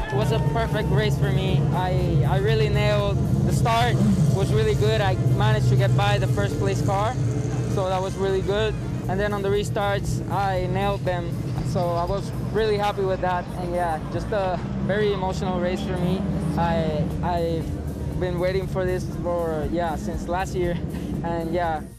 It was a perfect race for me. I really nailed the start. Was really good. I managed to get by the first place car, so that was really good. And then on the restarts, I nailed them. So I was really happy with that. And yeah, just a very emotional race for me. I've been waiting for this for, yeah, since last year. And yeah.